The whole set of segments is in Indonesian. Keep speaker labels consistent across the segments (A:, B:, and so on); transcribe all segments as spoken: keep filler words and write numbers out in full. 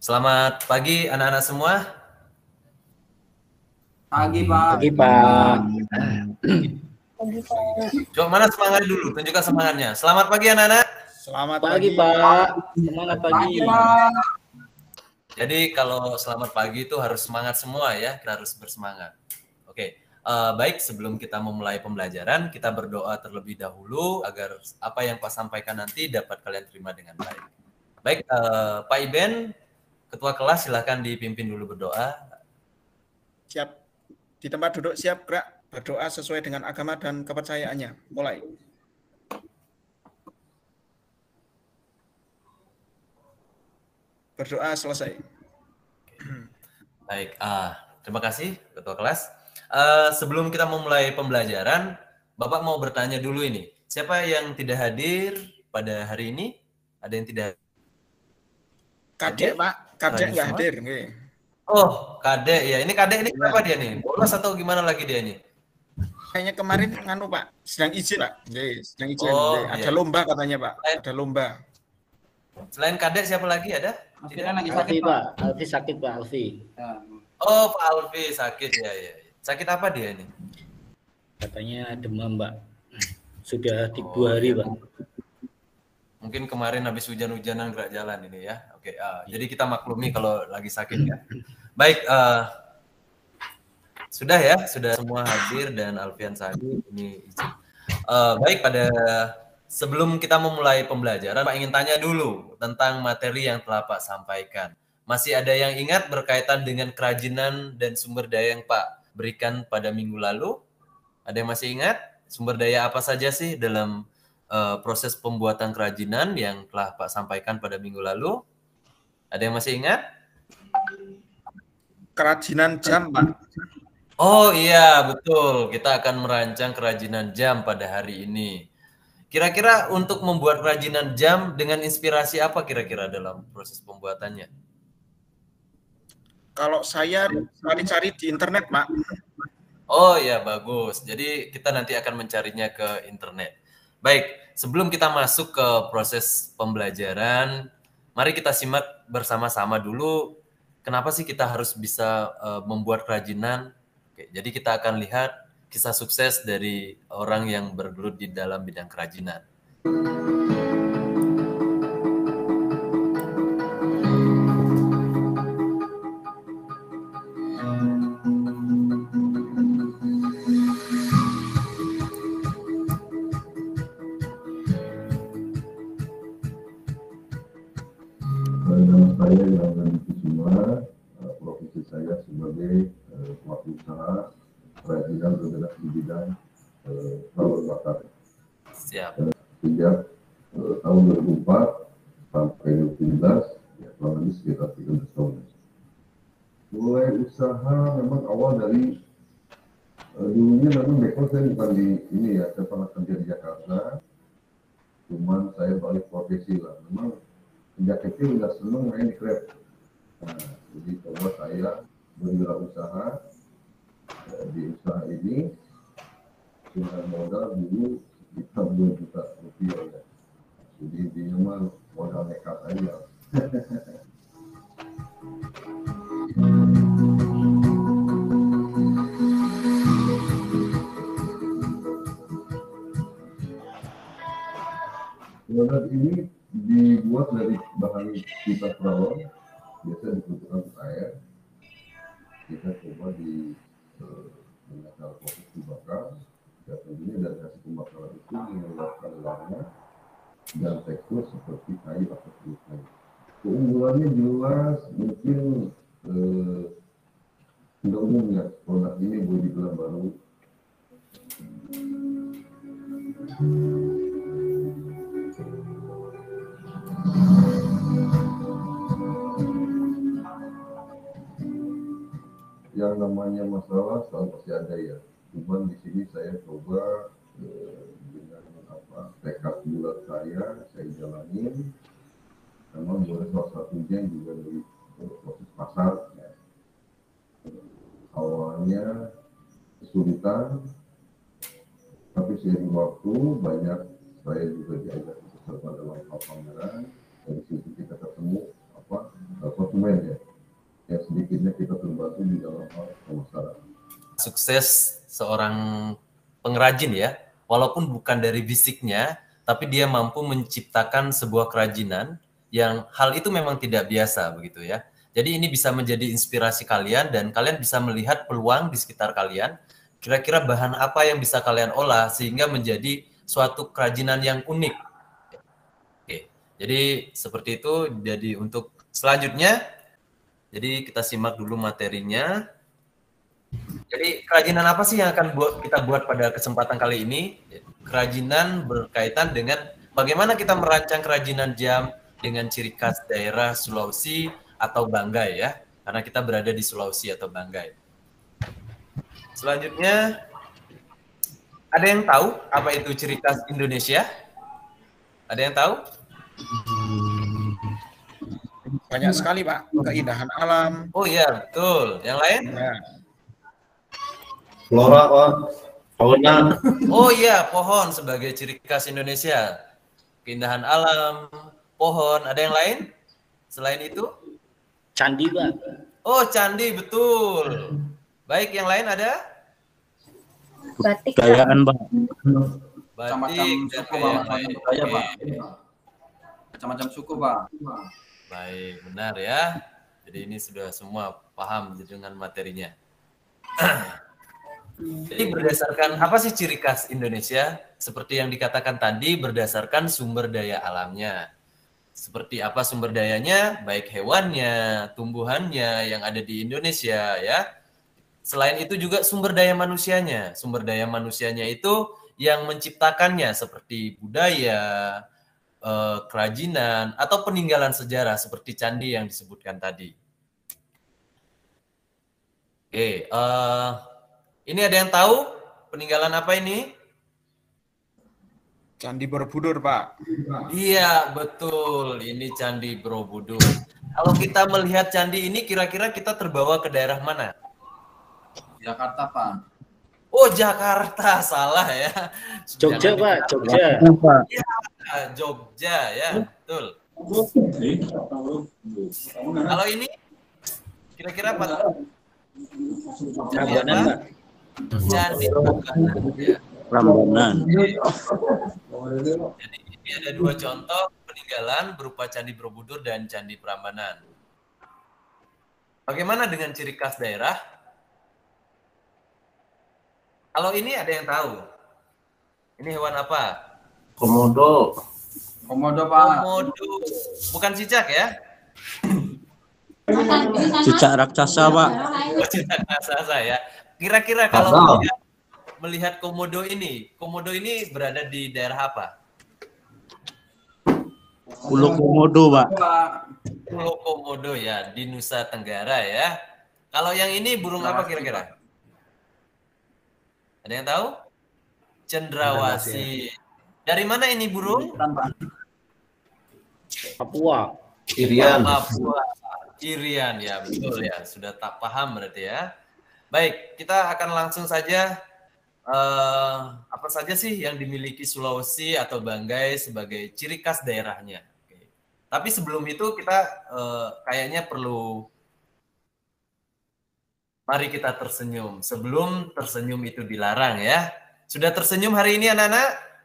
A: Selamat pagi anak-anak semua.
B: Pagi, Pak.
C: Pagi, Pak.
B: Pagi, Pak.
A: Coba mana semangat dulu, tunjukkan semangatnya. Selamat pagi anak-anak.
C: Selamat pagi, Pak. Semangat pagi.
B: Pak.
A: Jadi kalau selamat pagi itu harus semangat semua ya, kita harus bersemangat. Oke, uh, baik sebelum kita memulai pembelajaran, kita berdoa terlebih dahulu agar apa yang Pak sampaikan nanti dapat kalian terima dengan baik. Baik, uh, Pak Iben, Ketua kelas silahkan dipimpin dulu berdoa.
C: Siap. Di tempat duduk siap gerak, berdoa sesuai dengan agama dan kepercayaannya. Mulai. Berdoa selesai.
A: Baik, uh, terima kasih Ketua kelas. Uh, sebelum kita memulai pembelajaran, Bapak mau bertanya dulu ini. Siapa yang tidak hadir pada hari ini? Ada yang tidak
C: Kadek, Pak. Kadek nggak hadir. Oke.
A: Oh, Kadek ya. Ini Kadek ini kenapa dia nih? Bolos atau gimana lagi dia ini?
C: Kayaknya kemarin nganu, Pak. Sedang izin, Pak. Oke, sedang izin.
A: Oh,
C: Oke. Ada
A: iya.
C: lomba katanya, Pak. Ada lomba.
A: Selain Kadek siapa lagi ada?
B: Alfi kan lagi sakit,
D: Alfi, Pak. Alfi sakit, Pak. Alfi.
A: Oh, Pak Alfi sakit ya, ya. Sakit apa dia ini?
D: Katanya demam, Pak. Sudah di
A: Oh,
D: dua hari,
A: iya.
D: Pak.
A: Mungkin kemarin habis hujan-hujanan gerak jalan ini ya. Oke, uh, jadi kita maklumi kalau lagi sakit ya. Baik, uh, sudah ya, sudah semua hadir dan Alfian Sadi ini izin. Uh, baik, pada sebelum kita memulai pembelajaran, Pak ingin tanya dulu tentang materi yang telah Pak sampaikan. Masih ada yang ingat berkaitan dengan kerajinan dan sumber daya yang Pak berikan pada minggu lalu? Ada yang masih ingat sumber daya apa saja sih dalam uh, proses pembuatan kerajinan yang telah Pak sampaikan pada minggu lalu? Ada yang masih ingat?
C: Kerajinan jam, Pak.
A: Oh iya, betul. Kita akan merancang kerajinan jam pada hari ini. Kira-kira untuk membuat kerajinan jam dengan inspirasi apa kira-kira dalam proses pembuatannya?
C: Kalau saya cari-cari di internet, Pak.
A: Oh ya, bagus. Jadi kita nanti akan mencarinya ke internet. Baik, sebelum kita masuk ke proses pembelajaran, mari kita simak bersama-sama dulu kenapa sih kita harus bisa uh, membuat kerajinan. Oke, jadi kita akan lihat kisah sukses dari orang yang bergelut di dalam bidang kerajinan.
E: Saya yang memiliki semua profesi saya sebagai uh, pelaku usaha kerajinan bergerak di bidang salur uh, bakar.
A: Siap.
E: Uh, sejak uh, tahun dua ribu empat sampai dua ribu tujuh belas, ya kurang lebih sekitar tiga belas tahun. Mulai usaha memang awal dari uh, dulunya memang background saya bukan di ini ya, saya pernah kerja di Jakarta, cuman saya balik profesi lah. Memang sejak kecil udah seneng main di Grab. Nah, jadi coba saya berwirausaha eh, di usaha ini dengan modal dulu sekitar dua juta rupiah ya. Jadi di memang modal nekat aja. Modal ini dibuat dari bahan kita perawat, biasa dibutuhkan untuk air. Kita coba di eh, menggunakan proses dibakar, dan tentunya dari hasil pembakaran itu mengeluarkan warna dan tekstur seperti kayu atau kulit kayu. Keunggulannya jelas mungkin eh, tidak umum ya, produk ini boleh dibilang baru. Yang namanya masalah selalu pasti ada ya. Cuman di sini saya coba eh, dengan apa tekad bulat saya, saya jalanin. Memang boleh salah satunya juga dari eh, proses pasar. Ya. Awalnya kesulitan, tapi seiring waktu banyak saya juga diajak serta dalam hal pameran. Dari situ kita ketemu apa instrumen ya, yang sedikitnya kita terbantu di dalam hal pemasaran.
A: Sukses seorang pengrajin ya, walaupun bukan dari fisiknya, tapi dia mampu menciptakan sebuah kerajinan yang hal itu memang tidak biasa begitu ya. Jadi ini bisa menjadi inspirasi kalian dan kalian bisa melihat peluang di sekitar kalian. Kira-kira bahan apa yang bisa kalian olah sehingga menjadi suatu kerajinan yang unik. Oke, jadi seperti itu. Jadi untuk selanjutnya, jadi kita simak dulu materinya. Jadi kerajinan apa sih yang akan buat kita buat pada kesempatan kali ini? Kerajinan berkaitan dengan bagaimana kita merancang kerajinan jam dengan ciri khas daerah Sulawesi atau Banggai ya, karena kita berada di Sulawesi atau Banggai. Selanjutnya, ada yang tahu apa itu ciri khas Indonesia? Ada yang tahu?
C: Banyak sekali Pak, keindahan alam.
A: Oh iya, betul. Yang lain?
C: Ya.
F: Flora, Pak. Fauna.
A: Oh iya, pohon sebagai ciri khas Indonesia. Keindahan alam, pohon. Ada yang lain? Selain itu?
D: Candi, Pak.
A: Oh, candi, betul. Baik, yang lain ada?
G: Batik.
F: Kayaan, Pak.
B: Macam-macam
A: Batik dan
B: suku, Pak.
A: yang
B: Macam-macam
A: lain.
B: budaya, Pak.
A: Oke.
B: Macam-macam suku, Pak.
A: Baik, benar ya. Jadi ini sudah semua paham dengan materinya. Jadi berdasarkan apa sih ciri khas Indonesia? Seperti yang dikatakan tadi, berdasarkan sumber daya alamnya. Seperti apa sumber dayanya? Baik hewannya, tumbuhannya yang ada di Indonesia ya. Selain itu juga sumber daya manusianya. Sumber daya manusianya itu yang menciptakannya seperti budaya, eh, kerajinan, atau peninggalan sejarah seperti candi yang disebutkan tadi. Oke, eh, ini ada yang tahu peninggalan apa ini?
C: Candi Borobudur Pak.
A: Iya, betul. Ini Candi Borobudur. Kalau kita melihat candi ini, kira-kira kita terbawa ke daerah mana?
B: Jakarta, Pak.
A: Oh, Jakarta. Salah ya.
D: Jogja,
A: Jangan
D: Pak.
A: dikira-
D: Jogja.
A: Ya, Jogja ya, betul. Kalau ini, kira-kira apa? Candi
D: Prambanan,
A: apa?
D: Pak.
A: Candi Prambanan. Ya.
F: Prambanan.
A: Jadi ini ada dua contoh peninggalan berupa Candi Borobudur dan Candi Prambanan. Bagaimana dengan ciri khas daerah? Kalau ini ada yang tahu? Ini hewan apa?
F: Komodo.
B: Komodo, Pak.
A: Komodo. Bukan cicak ya?
F: Cicak raksasa, Pak.
A: Oh, cicak raksasa ya. Kira-kira kalau
F: Atau-
A: melihat, melihat komodo ini, komodo ini berada di daerah apa?
F: Ulu Komodo, Pak.
B: Pak.
A: Pulau Komodo ya, di Nusa Tenggara ya. Kalau yang ini burung apa kira-kira? Ada yang tahu? Cendrawasih. Dari mana ini burung?
D: Papua.
F: Irian.
A: Papua. Irian ya, betul ya. Sudah tak paham berarti ya. Baik, kita akan langsung saja. eh, apa saja sih yang dimiliki Sulawesi atau Banggai sebagai ciri khas daerahnya? Oke. Tapi sebelum itu kita eh, kayaknya perlu, mari kita tersenyum. Sebelum tersenyum itu dilarang ya. Sudah tersenyum hari ini anak-anak?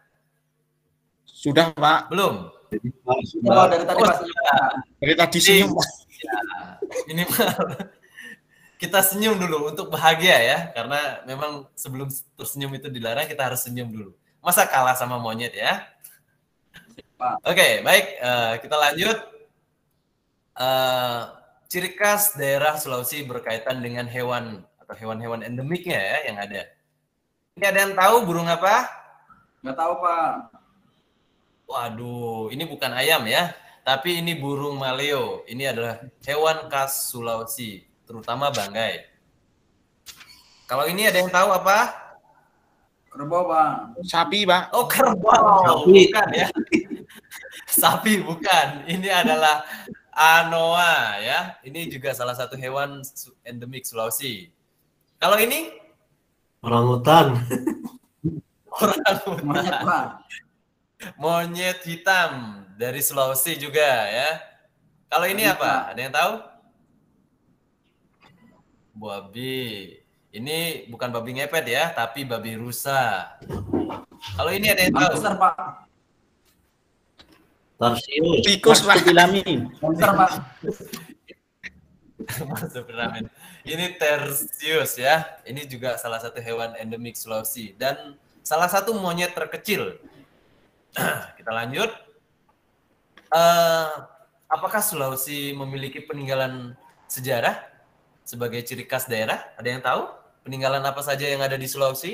C: Sudah Pak.
A: Belum?
B: Oh, dari tadi,
A: Oh,
B: Pak.
A: sudah.
C: Dari tadi senyum Pak.
A: Ya, minimal kita senyum dulu untuk bahagia ya, karena memang sebelum tersenyum itu dilarang kita harus senyum dulu. Masa kalah sama monyet ya?
B: Pak.
A: Oke, baik, eh, kita lanjut. Eh, ciri khas daerah Sulawesi berkaitan dengan hewan atau hewan-hewan endemiknya ya yang ada. Ini ada yang tahu burung apa?
B: Nggak tahu, Pak.
A: Waduh, ini bukan ayam ya, tapi ini burung maleo. Ini adalah hewan khas Sulawesi, terutama Banggai. Kalau ini ada yang tahu apa?
B: Kerbau, Pak.
C: Sapi Pak.
A: Oh, kerbau.
F: Sapi.
A: Bukan ya. Sapi bukan. Ini adalah anoa ya. Ini juga salah satu hewan su- endemik Sulawesi. Kalau ini
F: Orangutan.
A: orang
B: Monyet,
A: hutan.
B: Pak.
A: Monyet hitam dari Sulawesi juga ya. Kalau ini apa? Ada yang tahu? Bu Abi. Ini bukan babi ngepet ya, tapi babi rusa. Kalau ini ada yang tahu?
B: Monster, Pak.
F: Tarsius.
C: Tikus, Pak.
D: Marsupilami.
B: Monster, Pak.
A: Marsupilami. Ini Tarsius ya. Ini juga salah satu hewan endemik Sulawesi dan salah satu monyet terkecil. Kita lanjut. Uh, apakah Sulawesi memiliki peninggalan sejarah sebagai ciri khas daerah? Ada yang tahu peninggalan apa saja yang ada di Sulawesi?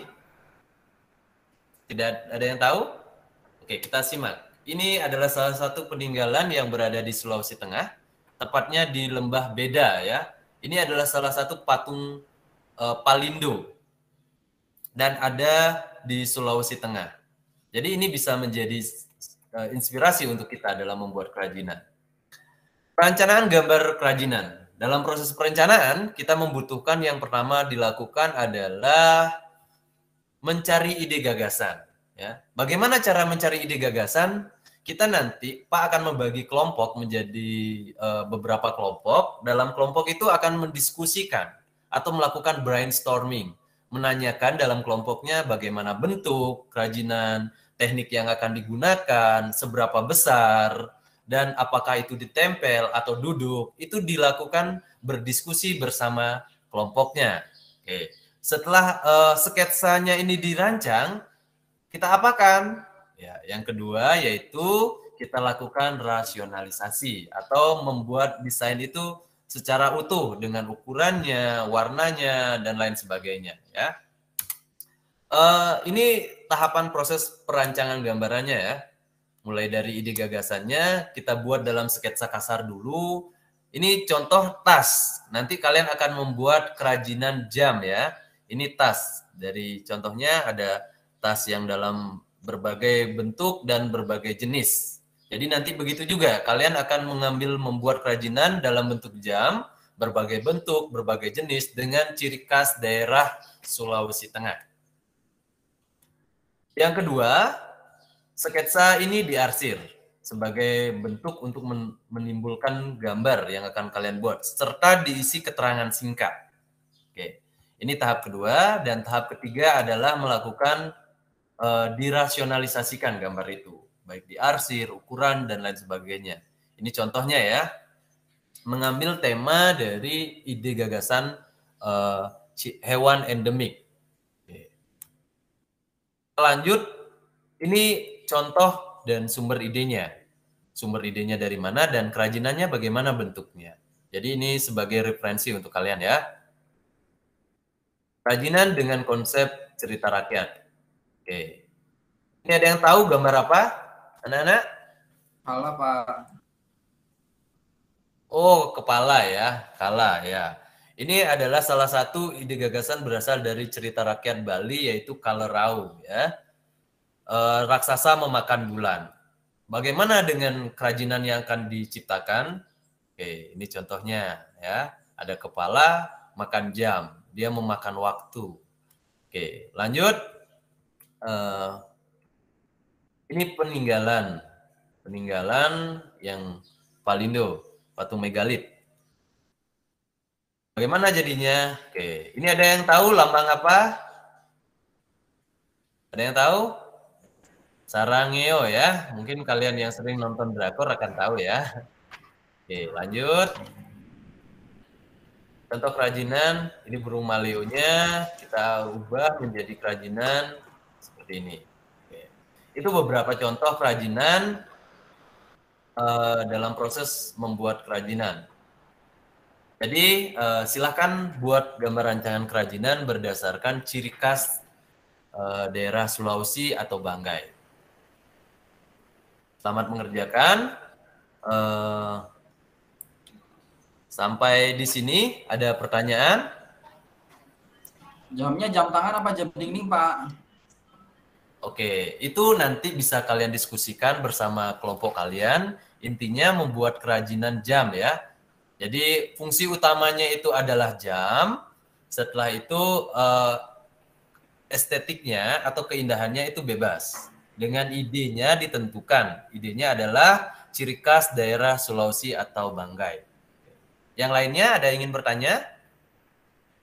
A: Tidak ada yang tahu? Oke, kita simak. Ini adalah salah satu peninggalan yang berada di Sulawesi Tengah, tepatnya di Lembah Beda ya. Ini adalah salah satu patung uh, Palindo dan ada di Sulawesi Tengah. Jadi ini bisa menjadi uh, inspirasi untuk kita dalam membuat kerajinan. Perencanaan gambar kerajinan. Dalam proses perencanaan, kita membutuhkan yang pertama dilakukan adalah mencari ide gagasan. Ya. Bagaimana cara mencari ide gagasan? Kita nanti, Pak akan membagi kelompok menjadi uh, beberapa kelompok. Dalam kelompok itu akan mendiskusikan atau melakukan brainstorming. Menanyakan dalam kelompoknya bagaimana bentuk kerajinan, teknik yang akan digunakan, seberapa besar, dan apakah itu ditempel atau duduk, itu dilakukan berdiskusi bersama kelompoknya. Oke. Setelah uh, sketsanya ini dirancang, kita apakan? Ya, yang kedua yaitu kita lakukan rasionalisasi atau membuat desain itu secara utuh dengan ukurannya, warnanya, dan lain sebagainya. Ya. Uh, ini tahapan proses perancangan gambarannya ya. Mulai dari ide gagasannya, kita buat dalam sketsa kasar dulu. Ini contoh tas. Nanti kalian akan membuat kerajinan jam ya. Ini tas. Dari contohnya ada tas yang dalam berbagai bentuk dan berbagai jenis. Jadi nanti begitu juga. Kalian akan mengambil membuat kerajinan dalam bentuk jam, berbagai bentuk, berbagai jenis, dengan ciri khas daerah Sulawesi Tengah. Yang kedua, sketsa ini diarsir sebagai bentuk untuk menimbulkan gambar yang akan kalian buat, serta diisi keterangan singkat. Oke, ini tahap kedua, dan tahap ketiga adalah melakukan uh, dirasionalisasikan gambar itu, baik diarsir, ukuran, dan lain sebagainya. Ini contohnya ya, mengambil tema dari ide gagasan uh, hewan endemik. Oke. Lanjut, ini contoh dan sumber idenya. Sumber idenya dari mana dan kerajinannya bagaimana bentuknya. Jadi ini sebagai referensi untuk kalian ya. Kerajinan dengan konsep cerita rakyat. Oke. Ini ada yang tahu gambar apa? Anak-anak?
B: Kepala, Pak.
A: Oh, kepala ya. Kala ya. Ini adalah salah satu ide gagasan berasal dari cerita rakyat Bali, yaitu Kalerau ya. E, raksasa memakan bulan. Bagaimana dengan kerajinan yang akan diciptakan? Oke, ini contohnya ya. Ada kepala makan jam, dia memakan waktu. Oke, lanjut. E, ini peninggalan, peninggalan yang Palindo, patung megalit. Bagaimana jadinya? Oke, ini ada yang tahu lambang apa? Ada yang tahu? Sarangeo ya, mungkin kalian yang sering nonton drakor akan tahu ya. Oke, lanjut. Contoh kerajinan, ini burung maleonya kita ubah menjadi kerajinan seperti ini. Oke. Itu beberapa contoh kerajinan uh, dalam proses membuat kerajinan. Jadi uh, silakan buat gambar rancangan kerajinan berdasarkan ciri khas uh, daerah Sulawesi atau Banggai. Selamat mengerjakan. Uh, sampai di sini ada pertanyaan?
B: Jamnya jam tangan apa jam dinding, Pak?
A: Oke, itu nanti bisa kalian diskusikan bersama kelompok kalian. Intinya membuat kerajinan jam ya. Jadi fungsi utamanya itu adalah jam. Setelah itu uh, estetiknya atau keindahannya itu bebas. Dengan idenya ditentukan. Idenya adalah ciri khas daerah Sulawesi atau Banggai. Yang lainnya ada yang ingin bertanya?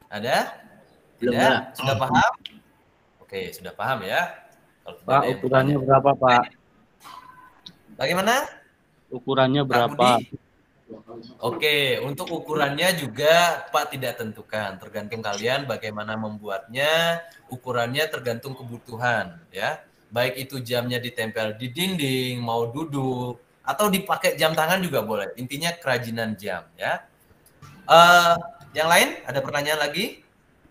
A: Ada?
D: Belum,
A: Tidak?
D: Pak.
A: Sudah paham? Oke, sudah paham ya. Kalau tidak
F: Pak,
A: ada yang
F: ukurannya
A: bertanya.
F: berapa, Pak?
A: Bagaimana?
F: Ukurannya
A: Pak
F: berapa?
A: Budi? Oke, untuk ukurannya juga Pak tidak tentukan, tergantung kalian bagaimana membuatnya, ukurannya tergantung kebutuhan ya. Baik itu jamnya ditempel di dinding, mau duduk, atau dipakai jam tangan juga boleh. Intinya kerajinan jam ya. Uh, yang lain ada pertanyaan lagi?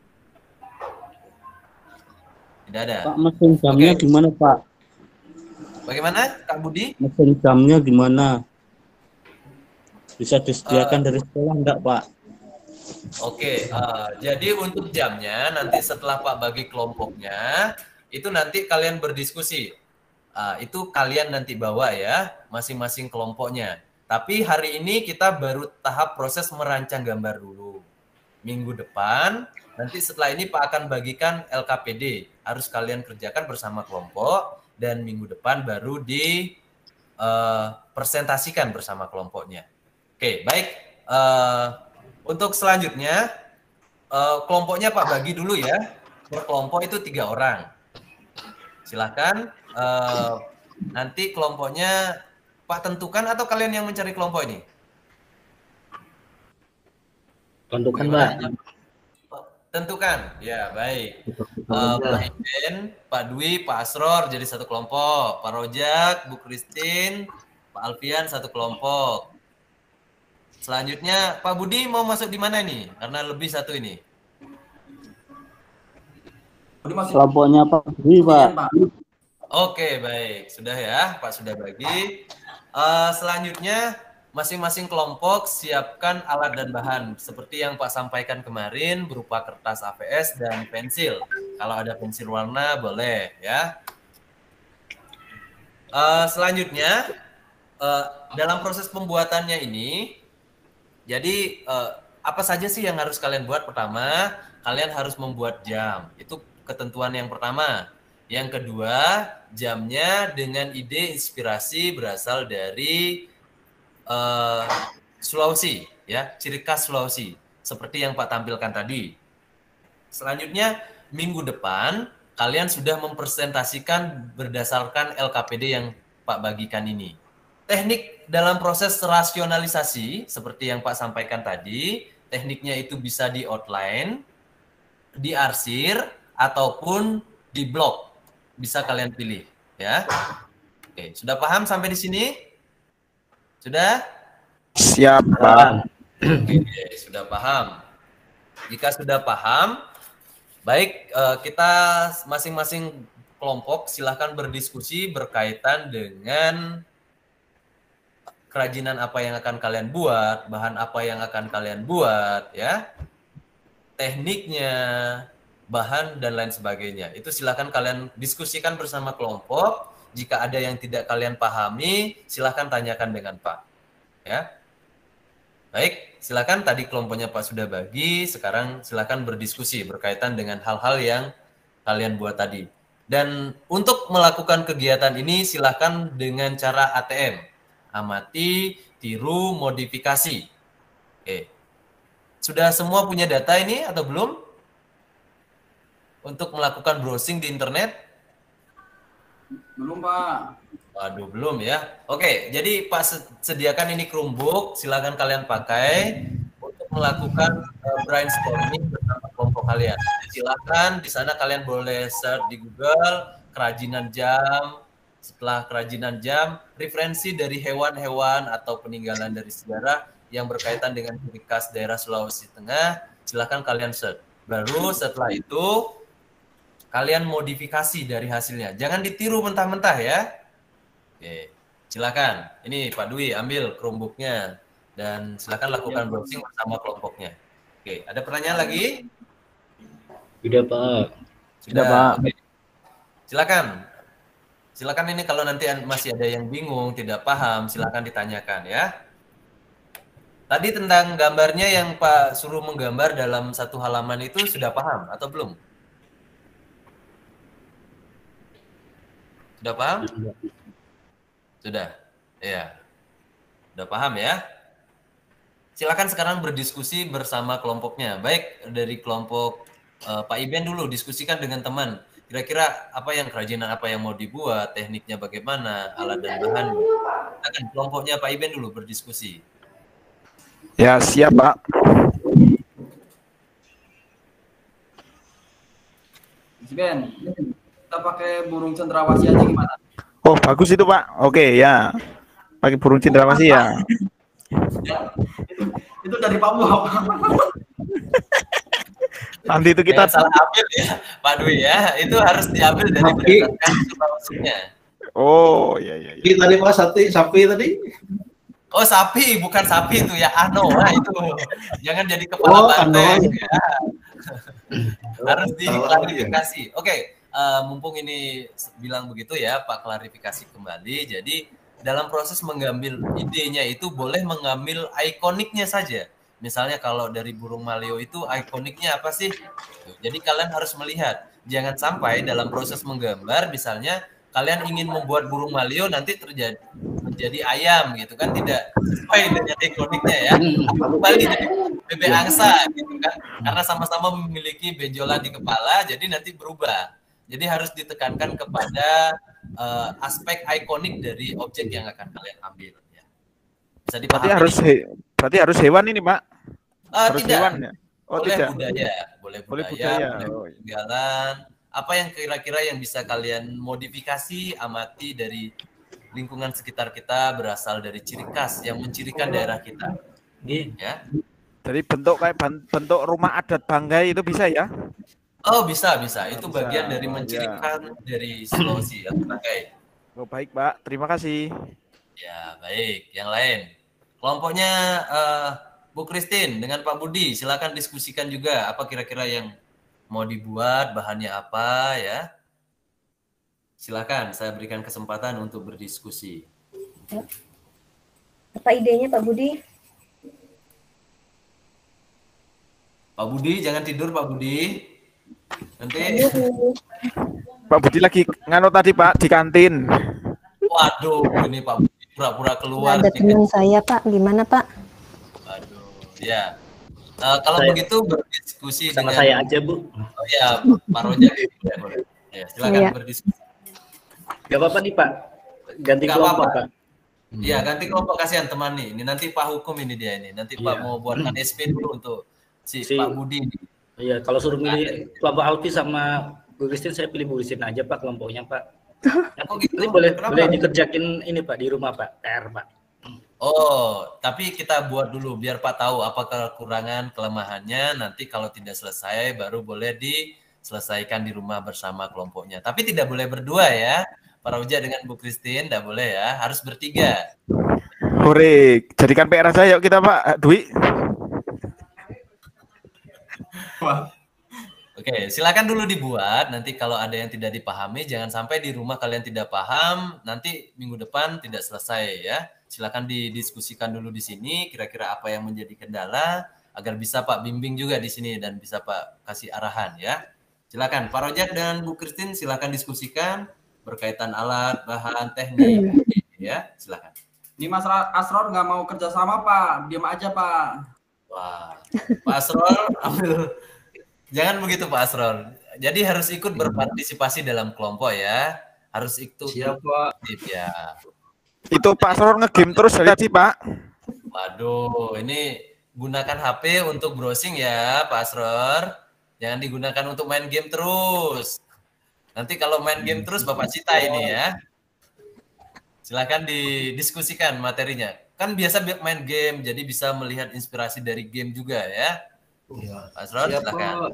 A: Tidak ada.
F: Pak, mesin jamnya
A: Oke.
F: gimana, Pak?
A: Bagaimana Kak Budi?
F: Mesin jamnya gimana? Bisa disediakan
A: Uh,
F: dari sekolah enggak, Pak?
A: Oke, uh, jadi untuk jamnya nanti setelah Pak bagi kelompoknya, itu nanti kalian berdiskusi. Uh, itu kalian nanti bawa ya, masing-masing kelompoknya. Tapi hari ini kita baru tahap proses merancang gambar dulu. Minggu depan, nanti setelah ini Pak akan bagikan L K P D. Harus kalian kerjakan bersama kelompok, dan minggu depan baru di uh, presentasikan bersama kelompoknya. Oke, baik. Uh, untuk selanjutnya, uh, kelompoknya Pak bagi dulu ya. Per kelompok itu tiga orang. Silakan. Uh, nanti kelompoknya Pak tentukan atau kalian yang mencari kelompok ini?
D: Tentukan,
A: Bagaimana?
D: Pak.
A: Tentukan. Ya, baik. Uh, Pak Iben, Pak Dwi, Pak Asror jadi satu kelompok. Pak Rojak, Bu Christine, Pak Alfian satu kelompok. Selanjutnya Pak Budi mau masuk di mana nih? Karena lebih satu ini.
F: Kelompoknya Pak Budi, Pak.
A: Oke, baik. Sudah ya, Pak sudah bagi. Uh, selanjutnya masing-masing kelompok siapkan alat dan bahan seperti yang Pak sampaikan kemarin berupa kertas A V S dan pensil. Kalau ada pensil warna boleh ya. Uh, selanjutnya uh, dalam proses pembuatannya ini, jadi uh, apa saja sih yang harus kalian buat? Pertama, kalian harus membuat jam. Itu ketentuan yang pertama. Yang kedua, jamnya dengan ide inspirasi berasal dari uh, Sulawesi, ya, ciri khas Sulawesi, seperti yang Pak tampilkan tadi. Selanjutnya, minggu depan kalian sudah mempresentasikan berdasarkan L K P D yang Pak bagikan ini. Teknik dalam proses rasionalisasi, seperti yang Pak sampaikan tadi, tekniknya itu bisa di outline, diarsir, ataupun di blok. Bisa kalian pilih. Ya. Oke, sudah paham sampai di sini? Sudah?
C: Siap, Pak.
A: Oke, sudah paham. Jika sudah paham, baik, kita masing-masing kelompok silahkan berdiskusi berkaitan dengan kerajinan apa yang akan kalian buat, bahan apa yang akan kalian buat, ya, tekniknya, bahan, dan lain sebagainya. Itu silakan kalian diskusikan bersama kelompok. Jika ada yang tidak kalian pahami, silakan tanyakan dengan Pak. Ya, baik, silakan. Tadi kelompoknya Pak sudah bagi, sekarang silakan berdiskusi berkaitan dengan hal-hal yang kalian buat tadi. Dan untuk melakukan kegiatan ini, silakan dengan cara A T M. Amati, tiru, modifikasi. Oke. Sudah semua punya data ini atau belum? Untuk melakukan browsing di internet?
B: Belum, Pak.
A: Waduh, belum ya. Oke, jadi Pak sediakan ini Chromebook, silakan kalian pakai untuk melakukan uh, brainstorming bersama kelompok kalian. Silakan di sana kalian boleh search di Google kerajinan jam. Setelah kerajinan jam, referensi dari hewan-hewan atau peninggalan dari sejarah yang berkaitan dengan ciri khas daerah Sulawesi Tengah, silakan kalian search. Baru setelah itu, kalian modifikasi dari hasilnya. Jangan ditiru mentah-mentah ya. Oke, silakan. Ini Pak Dwi, ambil Chromebook-nya. Dan silakan lakukan browsing bersama kelompoknya. Oke, ada pertanyaan lagi?
D: Sudah, Pak.
A: Sudah,
F: Pak.
A: Oke. Silakan. Silakan ini kalau nanti masih ada yang bingung, tidak paham, silakan ditanyakan ya. Tadi tentang gambarnya yang Pak suruh menggambar dalam satu halaman itu sudah paham atau belum? Sudah paham? Sudah. Ya. Sudah paham ya? silakan sekarang berdiskusi bersama kelompoknya. Baik, dari kelompok uh, Pak Iben dulu, diskusikan dengan teman. Kira-kira apa yang kerajinan apa yang mau dibuat, tekniknya bagaimana, alat dan bahan. Silakan kelompoknya Pak Iben dulu berdiskusi.
H: Ya, siap, Pak.
B: Mas Ben, kita pakai burung cendrawasih aja gimana?
H: Oh, bagus itu, Pak. Oke, ya. Pakai burung cendrawasih ya.
B: Ya, itu, itu dari Pak Muhab.
H: Nanti itu kita
A: Jangan salah ambil ya, Pak Dwi ya. Itu harus diambil dari berdasarkan informasinya.
H: Oh, iya iya iya.
I: Tadi Pak sapi, sapi tadi.
A: Oh, sapi, bukan sapi itu ya, Anoa itu. Jangan jadi kepala
I: Oh,
A: banteng.
I: Anoa.
A: Ya. Harus diklarifikasi. Oke, uh, mumpung ini bilang begitu ya, Pak, klarifikasi kembali. Jadi dalam proses mengambil idenya itu boleh mengambil ikoniknya saja. Misalnya kalau dari burung maleo itu ikoniknya apa sih? Jadi kalian harus melihat. Jangan sampai dalam proses menggambar misalnya kalian ingin membuat burung maleo nanti terjadi menjadi ayam gitu kan, tidak sesuai dengan ikoniknya ya. Kembali jadi bebek angsa gitu kan. Karena sama-sama memiliki benjolan di kepala jadi nanti berubah. Jadi harus ditekankan kepada uh, aspek ikonik dari objek yang akan kalian ambil ya. Bisa dipahami.
H: Berarti harus he, berarti harus hewan ini, Pak.
A: Uh,
H: harus
A: tidak.
H: hewan ya. Oh,
A: boleh
H: tidak.
A: budaya, boleh budaya,
H: Boleh budaya.
A: boleh
H: Oh,
A: peninggalan. Apa yang kira-kira yang bisa kalian modifikasi, amati dari lingkungan sekitar kita berasal dari ciri khas yang mencirikan daerah kita. Ya.
H: Jadi bentuk kayak bentuk rumah adat Banggai itu bisa ya?
A: Oh, bisa, bisa. Itu
H: bisa.
A: bagian dari mencirikan ya. Dari Sulawesi ya, Banggai.
H: Oh, baik, Pak. Terima kasih.
A: Ya, baik. Yang lain. Kelompoknya uh, Bu Christine dengan Pak Budi, silakan diskusikan juga apa kira-kira yang mau dibuat, bahannya apa ya. Silakan, saya berikan kesempatan untuk berdiskusi.
G: Apa idenya Pak Budi?
A: Pak Budi, jangan tidur Pak Budi. Nanti.
H: Pak Budi lagi nganu tadi Pak di kantin.
A: Waduh, ini Pak Budi pura-pura keluar.
J: Ada teman saya Pak, gimana Pak?
A: Waduh, ya. Uh, kalau saya, begitu berdiskusi
D: sama
A: dengan
D: saya aja Bu.
A: Oh ya, Pak Rojak. Ya, boleh. Ya, silakan ya. Berdiskusi.
D: Gak apa-apa nih Pak, ganti
A: Gak
D: kelompok
A: apa-apa.
D: Pak.
A: Iya, ganti kelompok, kasihan teman nih. Ini nanti Pak Hukum ini dia ini. Nanti Pak
D: ya.
A: mau buatkan S P dulu untuk si, si Pak Budi ini.
D: Iya, kalau suruh milih kelompok Alfi sama Bu Christine, saya pilih Bu Christine aja Pak kelompoknya Pak.
A: Oh, gitu.
D: Ini boleh
A: Kenapa?
D: boleh dikerjakin ini Pak di rumah Pak, P R Pak.
A: Oh, tapi kita buat dulu biar Pak tahu apa kekurangan kelemahannya. Nanti kalau tidak selesai baru boleh diselesaikan di rumah bersama kelompoknya. Tapi tidak boleh berdua ya. Pak Rauja dengan Bu Christine tidak boleh ya, harus bertiga.
H: Hore, jadikan P R saja yuk kita Pak Dwi.
A: Oke, silakan dulu dibuat. Nanti kalau ada yang tidak dipahami, jangan sampai di rumah kalian tidak paham. Nanti minggu depan tidak selesai ya. Silakan didiskusikan dulu di sini. Kira-kira apa yang menjadi kendala agar bisa Pak bimbing juga di sini dan bisa Pak kasih arahan ya. Silakan Pak Rojak dan Bu Christine silakan diskusikan berkaitan alat, bahan, teknik ya. Silakan.
B: Ini Mas Asror nggak mau kerjasama Pak, diam aja Pak.
A: Wah, Pak Asror ambil. Jangan begitu Pak Asror. Jadi harus ikut berpartisipasi dalam kelompok ya. Harus ikut.
I: Siapa?
A: Ya.
H: Itu Pak Asror ngegame terus dari tadi Pak.
A: Waduh, ini gunakan H P untuk browsing ya Pak Asror. Jangan digunakan untuk main game terus. Nanti kalau main game terus Bapak Cita ini ya. Silakan didiskusikan materinya. Kan biasa main game, jadi bisa melihat inspirasi dari game juga ya.
I: Ya.
A: Pak Asror, silakan.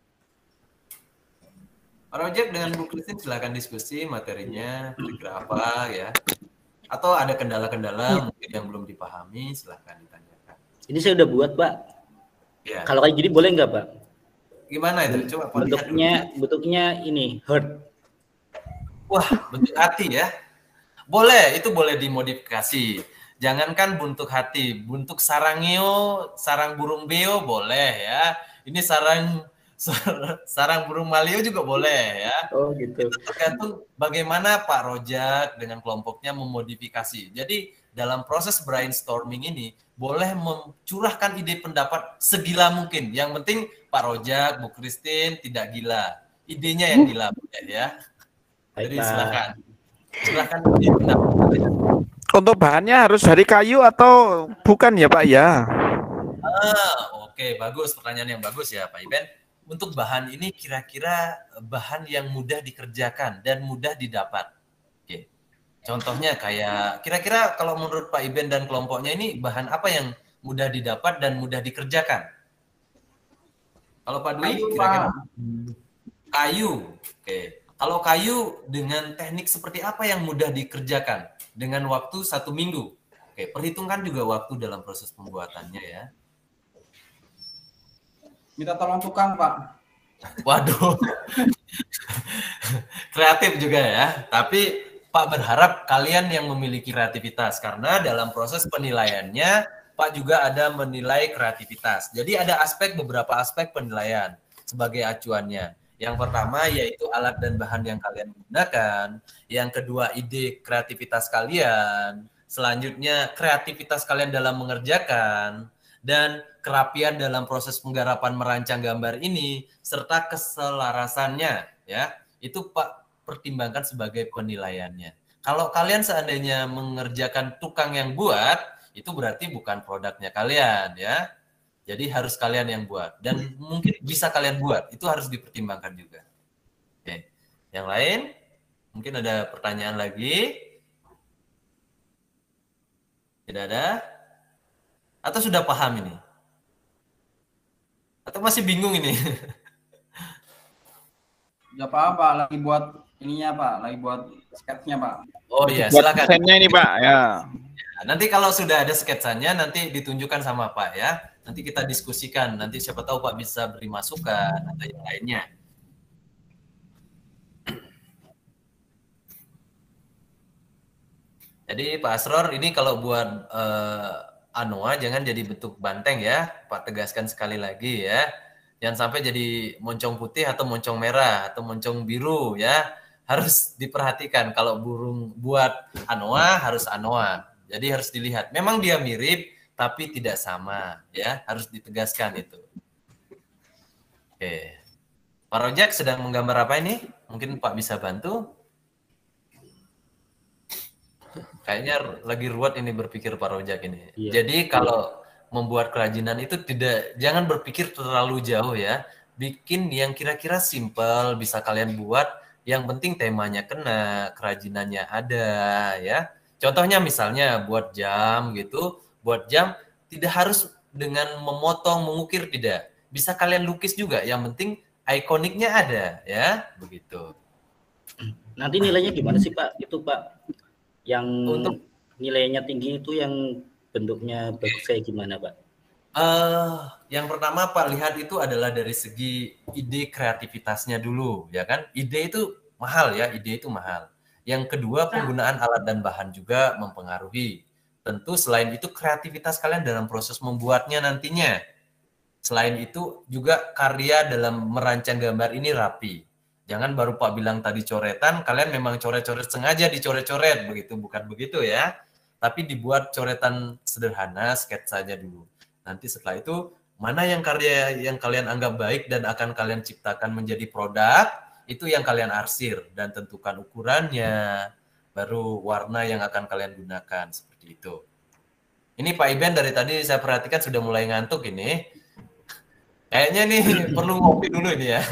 A: Pak Rojak dengan Bu Christine silakan diskusi materinya, kira-kira apa ya. Atau ada kendala-kendala ya. Mungkin yang belum dipahami, silakan ditanyakan.
D: Ini saya udah buat Pak. Ya. Kalau kayak gini boleh nggak Pak?
A: Gimana itu? Coba
D: bentuknya, bentuknya ini heart.
A: Wah, bentuk hati ya. Boleh, itu boleh dimodifikasi. Jangankan bentuk hati, bentuk sarangio, sarang burung beo boleh ya. Ini sarang sarang burung maleo juga boleh ya.
D: Oh gitu.
A: Itu tergantung bagaimana Pak Rojak dengan kelompoknya memodifikasi. Jadi dalam proses brainstorming ini boleh mencurahkan ide pendapat segila mungkin. Yang penting Pak Rojak, Bu Christine tidak gila. Idenya yang gila ya. Jadi silakan. Silakan ide pendapat.
H: Untuk bahannya harus dari kayu atau bukan ya Pak ya?
A: Ah, oke, okay, bagus, pertanyaan yang bagus ya Pak Iben. Untuk bahan ini kira-kira bahan yang mudah dikerjakan dan mudah didapat. Oke. Okay. Contohnya kayak kira-kira kalau menurut Pak Iben dan kelompoknya ini bahan apa yang mudah didapat dan mudah dikerjakan? Kalau Pak Dwi kira-kira kayu. Oke. Okay. Kalau kayu dengan teknik seperti apa yang mudah dikerjakan? Dengan waktu satu minggu. Oke, perhitungkan juga waktu dalam proses pembuatannya ya.
B: Minta tolong tukang, Pak.
A: Waduh. Kreatif juga ya. Tapi Pak berharap kalian yang memiliki kreativitas. Karena dalam proses penilaiannya, Pak juga ada menilai kreativitas. Jadi ada aspek, beberapa aspek penilaian sebagai acuannya. Yang pertama yaitu alat dan bahan yang kalian gunakan. Yang kedua ide kreativitas kalian. Selanjutnya kreativitas kalian dalam mengerjakan. Dan kerapian dalam proses penggarapan merancang gambar ini. Serta keselarasannya. Ya, itu Pak pertimbangkan sebagai penilaiannya. Kalau kalian seandainya mengerjakan tukang yang buat, itu berarti bukan produknya kalian ya. Jadi harus kalian yang buat dan mungkin bisa kalian buat, itu harus dipertimbangkan juga. Oke. Yang lain? Mungkin ada pertanyaan lagi? Tidak ada? Atau sudah paham ini? Atau masih bingung ini?
B: Ya paham Pak, lagi buat ininya Pak, lagi buat sketsnya Pak.
A: Oh iya,
H: buat
A: silakan.
H: desainnya ini Pak ya.
A: Nanti kalau sudah ada sketsanya nanti ditunjukkan sama Pak ya. Nanti kita diskusikan. Nanti siapa tahu Pak bisa beri masukan atau yang lainnya. Jadi Pak Asror ini kalau buat uh, Anoa jangan jadi bentuk banteng ya. Pak tegaskan sekali lagi ya. Jangan sampai jadi moncong putih atau moncong merah atau moncong biru ya. Harus diperhatikan kalau burung buat Anoa harus Anoa. Jadi harus dilihat. Memang dia mirip tapi tidak sama ya, harus ditegaskan itu. Oke. Pak Rojak sedang menggambar apa ini? Mungkin Pak bisa bantu. Kayaknya lagi ruwet ini berpikir Pak Rojak ini. Iya. Jadi kalau membuat kerajinan itu tidak jangan berpikir terlalu jauh ya. Bikin yang kira-kira simple bisa kalian buat, yang penting temanya kena, kerajinannya ada ya. Contohnya misalnya buat jam gitu. Buat jam tidak harus dengan memotong, mengukir tidak. Bisa kalian lukis juga, yang penting ikoniknya ada ya, begitu.
D: Nanti nilainya gimana sih Pak? Itu Pak yang
A: untuk
D: nilainya tinggi itu yang bentuknya bagus kayak gimana Pak?
A: Uh, yang pertama Pak lihat itu adalah dari segi ide kreativitasnya dulu ya kan. Ide itu mahal ya, ide itu mahal. Yang kedua penggunaan alat dan bahan juga mempengaruhi. Tentu selain itu kreativitas kalian dalam proses membuatnya nantinya. Selain itu juga karya dalam merancang gambar ini rapi. Jangan baru Pak bilang tadi coretan, kalian memang coret-coret sengaja dicoret-coret begitu, bukan begitu ya. Tapi dibuat coretan sederhana, sketsanya dulu. Nanti setelah itu mana yang karya yang kalian anggap baik dan akan kalian ciptakan menjadi produk, itu yang kalian arsir dan tentukan ukurannya. Baru warna yang akan kalian gunakan seperti itu. Ini Pak Iben dari tadi saya perhatikan sudah mulai ngantuk ini. Kayaknya nih perlu ngopi dulu ini ya.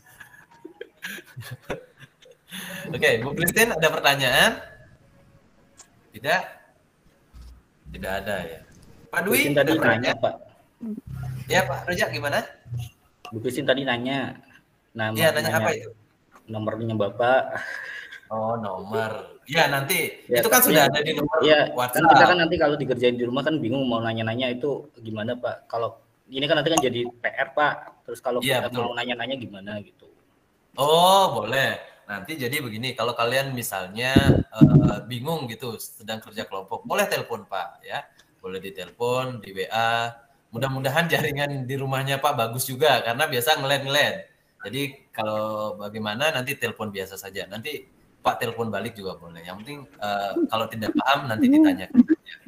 A: Oke, Bu Christine ada pertanyaan? Tidak? Tidak ada ya. Pak Dwi
D: tadi nanya Pak.
A: Ya Pak Rojak gimana?
D: Bu Christine tadi nanya. Nama,
A: ya nanya, nanya apa itu?
D: Nomornya Bapak.
A: Oh nomor. Ya nanti ya, itu kan sudah ada di nomor
D: ya,
A: WhatsApp.
D: Kan kita kan nanti kalau dikerjain di rumah kan bingung mau nanya-nanya itu gimana Pak. Kalau ini kan nanti kan jadi P R Pak. Terus kalau ya, kita betul. mau nanya-nanya gimana gitu.
A: Oh boleh. Nanti jadi begini. Kalau kalian misalnya uh, bingung gitu sedang kerja kelompok, boleh telepon Pak ya. Boleh ditelepon, di W A. Mudah-mudahan jaringan di rumahnya Pak bagus juga karena biasa ngelet-ngelet. Jadi kalau bagaimana nanti telepon biasa saja. Nanti Pak telepon balik juga boleh. Yang penting uh, kalau tidak paham nanti ditanyakan.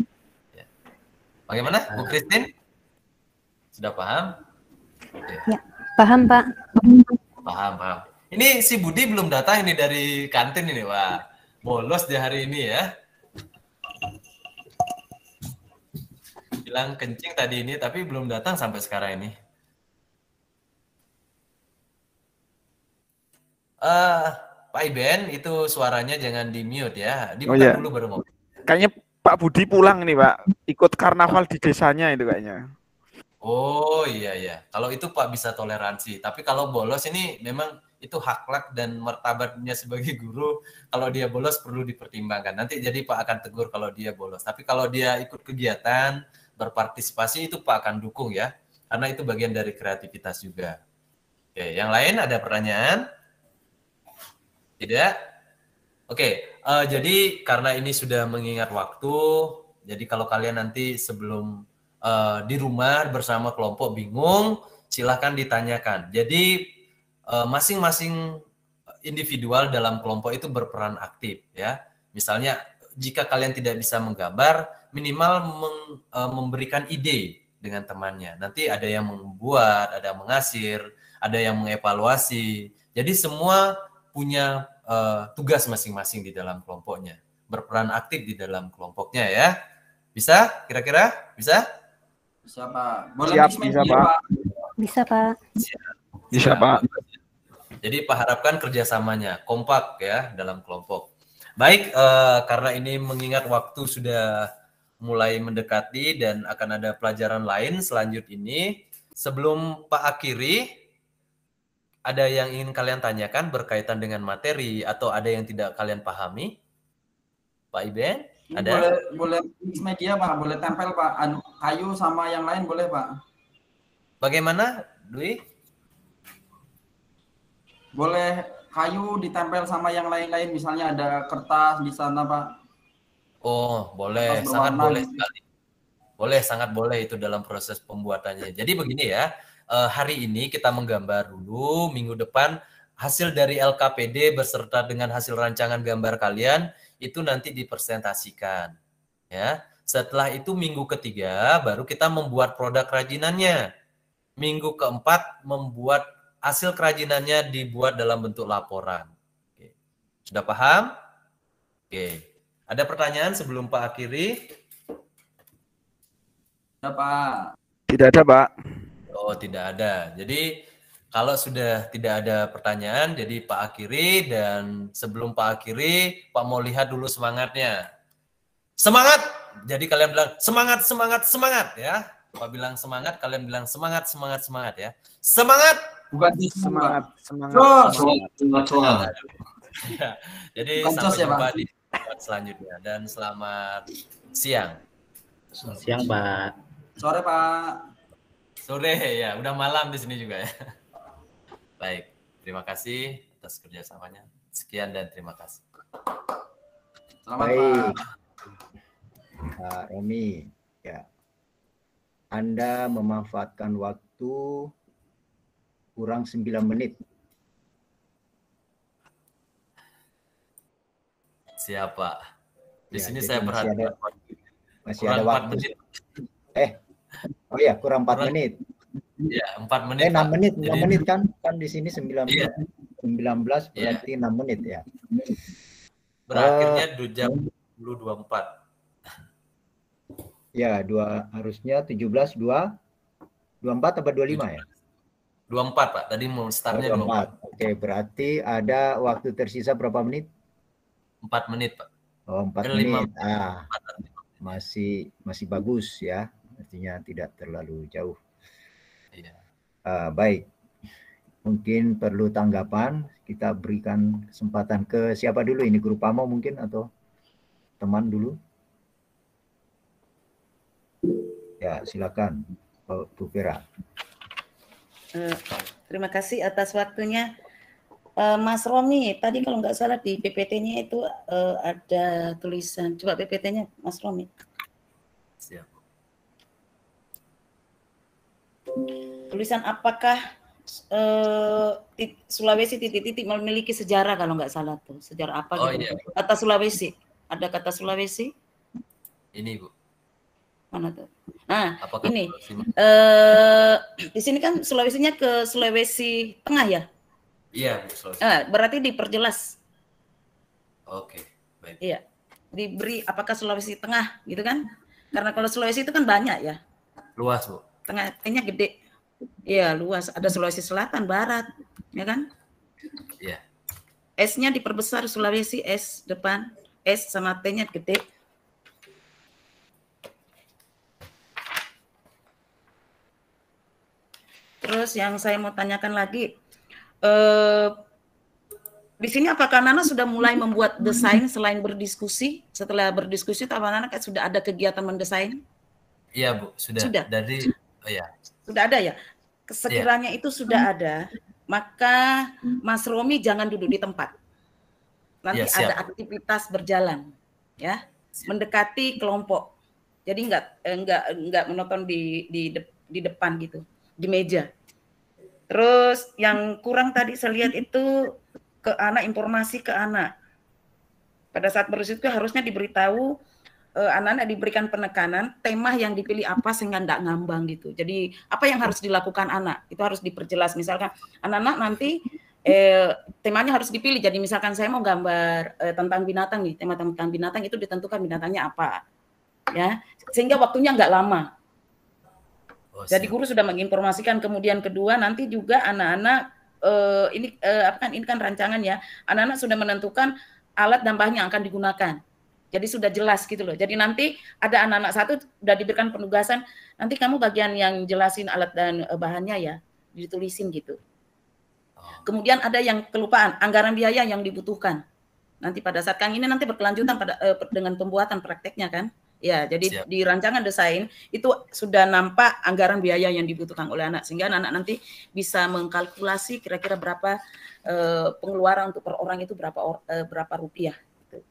A: Bagaimana, Bu Christine? Sudah paham? Oke.
J: Ya, paham Pak.
A: Paham, paham. Ini si Budi belum datang ini dari kantin ini, wah. Bolos di hari ini ya. Bilang kencing tadi ini, tapi belum datang sampai sekarang ini. Uh, Pak Iben, itu suaranya jangan di-mute ya. Dibuka
H: Oh, iya.
A: dulu baru ngomong.
H: Kayaknya Pak Budi pulang nih, Pak. Ikut karnaval di desanya itu kayaknya.
A: Oh iya iya. Kalau itu Pak bisa toleransi. Tapi kalau bolos ini memang itu akhlak dan martabatnya sebagai guru. Kalau dia bolos perlu dipertimbangkan. Nanti jadi Pak akan tegur kalau dia bolos. Tapi kalau dia ikut kegiatan, berpartisipasi itu Pak akan dukung ya. Karena itu bagian dari kreativitas juga. Oke, yang lain ada pertanyaan? Tidak? Oke, uh, jadi karena ini sudah mengingat waktu, jadi kalau kalian nanti sebelum uh, di rumah bersama kelompok bingung, silahkan ditanyakan. Jadi uh, masing-masing individual dalam kelompok itu berperan aktif ya. Misalnya jika kalian tidak bisa menggambar, minimal meng, uh, memberikan ide dengan temannya. Nanti ada yang membuat, ada yang mengasir, ada yang mengevaluasi. Jadi semua punya uh, tugas masing-masing di dalam kelompoknya, berperan aktif di dalam kelompoknya ya. Bisa? Kira-kira? Bisa?
B: Bisa Pak. Boleh
H: Siap,
B: mix
H: bisa
B: media,
H: Pak.
B: Pak.
J: Bisa Pak.
H: Bisa Pak.
A: Jadi Pak harapkan kerjasamanya kompak ya dalam kelompok. Baik, uh, karena ini mengingat waktu sudah mulai mendekati dan akan ada pelajaran lain selanjut ini. Sebelum Pak akhiri, ada yang ingin kalian tanyakan berkaitan dengan materi atau ada yang tidak kalian pahami? Pak Iben, ada?
B: Boleh, boleh mix media Pak, boleh tempel Pak. Anu, kayu sama yang lain boleh Pak.
A: Bagaimana, Dwi?
B: Boleh kayu ditempel sama yang lain-lain, misalnya ada kertas di sana Pak.
A: Oh, boleh, sangat boleh sekali. Boleh, sangat boleh itu dalam proses pembuatannya. Jadi begini ya, Uh, hari ini kita menggambar dulu, minggu depan hasil dari L K P D beserta dengan hasil rancangan gambar kalian itu nanti dipresentasikan ya. Setelah itu minggu ketiga baru kita membuat produk kerajinannya. Minggu keempat membuat hasil kerajinannya dibuat dalam bentuk laporan. Oke. Sudah paham? Oke. Ada pertanyaan sebelum Pak akhiri?
B: Ada Pak.
H: Tidak ada Pak.
A: Oh, tidak ada. Jadi kalau sudah tidak ada pertanyaan, jadi Pak akhiri, dan sebelum Pak akhiri, Pak mau lihat dulu semangatnya. Semangat! Jadi kalian bilang semangat, semangat, semangat ya. Pak bilang semangat, kalian bilang semangat, semangat, semangat ya. Semangat!
B: Bukan
H: semangat, semangat.
B: Semangat, semangat, semangat.
A: Ya, jadi
B: Bukan
A: sampai
B: ya,
A: jumpa
B: Pak.
A: di pertemuan selanjutnya dan selamat siang.
D: Siang Pak.
B: Sore Pak.
A: Sore ya, udah malam di sini juga ya. Baik, terima kasih atas kerjasamanya. Sekian dan terima kasih.
B: Selamat
K: Baik.
B: Pak.
K: Pak Romi, ya. Anda memanfaatkan waktu kurang sembilan menit.
A: Siapa? Di
K: Ya,
A: sini
K: jadi
A: saya
K: masih
A: perhatikan
K: ada- Masih
A: kurang
K: ada
A: empat
K: waktu.
A: menit.
K: Eh, oh ya, kurang empat
A: Kurang-
K: menit.
A: Ya, empat menit.
K: Eh, enam
A: Pak.
K: menit, enam
A: Jadi-
K: menit kan? Kan di sini sembilan
A: Iya.
K: sembilan belas
A: Iya.
K: berarti enam menit ya.
A: Berakhirnya
K: Eh,
A: dua jam sepuluh dua puluh empat.
K: Ya, dua harusnya tujuh belas dua dua puluh empat atau dua puluh lima ya?
A: dua puluh empat, Pak. Tadi mau startnya
K: Oh,
A: dua puluh empat.
K: Oke, berarti ada waktu tersisa berapa menit?
A: empat menit, Pak.
K: Oh, empat
A: Dan lima
K: menit. Ah, masih masih bagus ya. Artinya tidak terlalu jauh.
A: Iya.
K: Ah, baik. Mungkin perlu tanggapan, kita berikan kesempatan ke siapa dulu ini, Guru Pamo mungkin atau teman dulu? Ya, silakan, Bu Vera.
L: Eh, terima kasih atas waktunya. Eh, Mas Romi, tadi kalau nggak salah di P P T-nya itu eh, ada tulisan. Coba P P T-nya Mas Romi.
A: Siap.
L: Tulisan apakah eh, tit- Sulawesi titik-titik memiliki sejarah kalau nggak salah tuh. Sejarah apa
A: Oh,
L: gitu.
A: iya.
L: Kata Sulawesi. Ada kata Sulawesi?
A: Ini, Bu.
L: Mana tuh? Nah,
A: Apakah
L: ini eh, di sini kan Sulawesinya ke Sulawesi Tengah ya?
A: Iya, Bu, Sulawesi.
L: Eh, berarti diperjelas.
A: Oke, baik.
L: Iya, diberi apakah Sulawesi Tengah gitu kan? Karena kalau Sulawesi itu kan banyak ya.
A: Luas, Bu.
L: Tengah-tengahnya gede. Iya, luas. Ada Sulawesi Selatan, Barat, ya kan?
A: Iya.
L: S-nya diperbesar Sulawesi, S depan, S sama T-nya gede. Terus yang saya mau tanyakan lagi, eh, di sini apakah Nana sudah mulai membuat desain selain berdiskusi? Setelah berdiskusi, apa Nana sudah ada kegiatan mendesain?
A: Iya, Bu, sudah.
L: Sudah.
A: Dari, oh ya.
L: Sudah ada ya? Sekiranya ya. Itu sudah ada, maka Mas Romi jangan duduk di tempat. Nanti ya, ada aktivitas berjalan, ya, siap. Mendekati kelompok. Jadi enggak enggak enggak menonton di di di depan gitu, di meja. Terus yang kurang tadi saya lihat itu ke anak, informasi ke anak. Pada saat berdiskusi harusnya diberitahu, eh, anak-anak diberikan penekanan, tema yang dipilih apa sehingga enggak ngambang gitu. Jadi apa yang harus dilakukan anak, itu harus diperjelas. Misalkan anak-anak nanti eh, temanya harus dipilih. Jadi misalkan saya mau gambar eh, tentang binatang nih, tema tentang binatang itu ditentukan binatangnya apa. Ya, sehingga waktunya enggak lama. Oh, jadi guru sudah menginformasikan. Kemudian kedua nanti juga anak-anak uh, ini uh, apa kan ini kan rancangan ya. Anak-anak sudah menentukan alat dan bahan yang akan digunakan. Jadi sudah jelas gitu loh. Jadi nanti ada anak-anak satu sudah diberikan penugasan, nanti kamu bagian yang jelasin alat dan uh, bahannya ya, ditulisin gitu. Kemudian ada yang kelupaan, anggaran biaya yang dibutuhkan. Nanti pada saat Kang ini nanti berkelanjutan pada uh, dengan pembuatan prakteknya kan. Ya, jadi siap. Di rancangan desain itu sudah nampak anggaran biaya yang dibutuhkan oleh anak, sehingga anak nanti bisa mengkalkulasi kira-kira berapa eh, pengeluaran untuk per orang itu berapa or, eh, berapa rupiah. Gitu.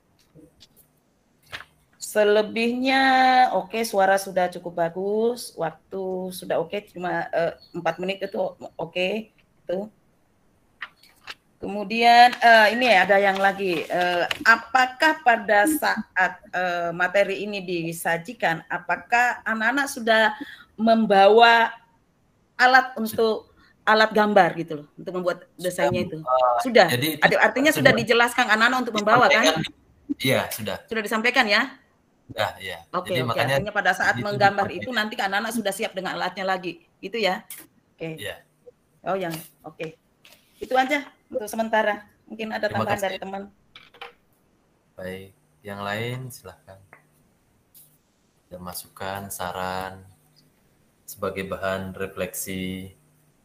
L: Selebihnya oke, okay, suara sudah cukup bagus, waktu sudah oke, okay, cuma eh, empat menit itu oke, okay, itu. Kemudian uh, ini ada yang lagi, uh, apakah pada saat uh, materi ini disajikan, apakah anak-anak sudah membawa alat untuk alat gambar gitu loh, untuk membuat desainnya itu? Sudah, jadi, artinya sudah, sudah dijelaskan anak-anak untuk membawa kan?
A: Iya, sudah.
L: Sudah disampaikan ya?
A: Ya, iya.
L: Oke, okay, oke. Okay. Artinya pada saat menggambar itu nanti anak-anak sudah siap dengan alatnya lagi, gitu ya? Oke. Okay.
A: Iya.
L: Oh yang, oke. Okay. Itu aja untuk sementara. Mungkin ada tambahan dari teman.
A: Baik, yang lain silahkan. Ada masukan, saran sebagai bahan refleksi.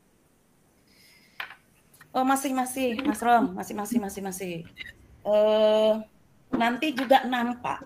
L: Oh masih masih, Mas Rom, masih masih masih masih. Uh, nanti juga nampak